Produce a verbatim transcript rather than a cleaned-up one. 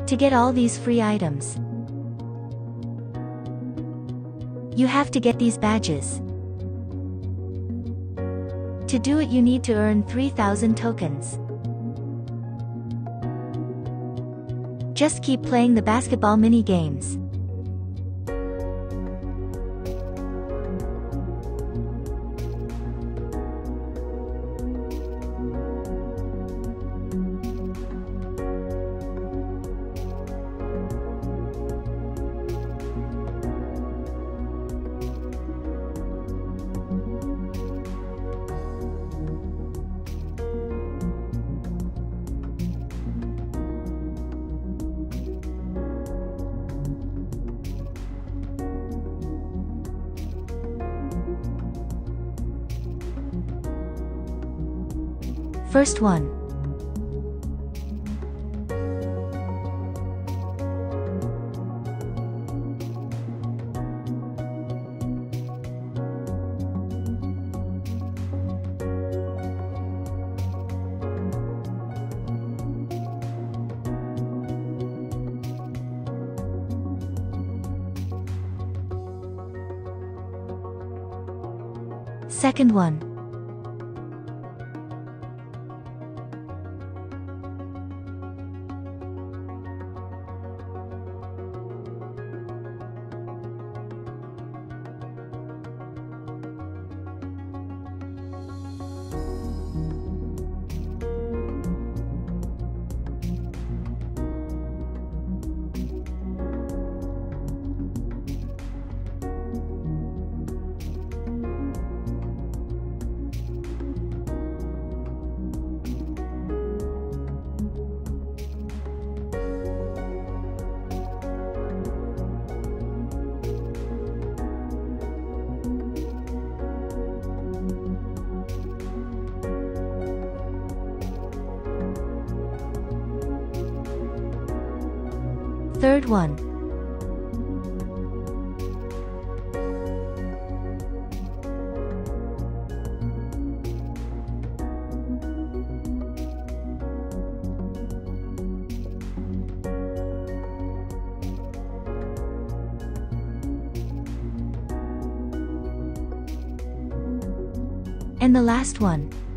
To get all these free items, you have to get these badges. To do it, you need to earn three thousand tokens. Just keep playing the basketball mini games. First one. Second one. Third one. And the last one.